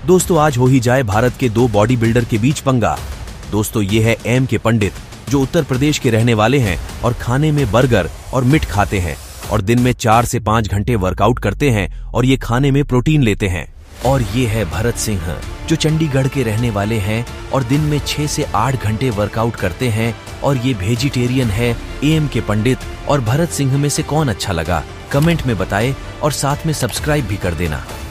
दोस्तों आज हो ही जाए भारत के दो बॉडी बिल्डर के बीच पंगा। दोस्तों ये है एम के पंडित, जो उत्तर प्रदेश के रहने वाले हैं और खाने में बर्गर और मीट खाते हैं और दिन में 4 से 5 घंटे वर्कआउट करते हैं और ये खाने में प्रोटीन लेते हैं। और ये है भरत सिंह, जो चंडीगढ़ के रहने वाले हैं और दिन में 6 से 8 घंटे वर्कआउट करते हैं और ये वेजिटेरियन है। एम के पंडित और भरत सिंह में से कौन अच्छा लगा कमेंट में बताएं और साथ में सब्सक्राइब भी कर देना।